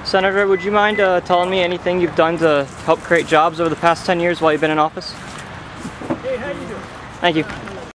Senator, would you mind telling me anything you've done to help create jobs over the past 10 years while you've been in office? Hey, how you doing? Thank you.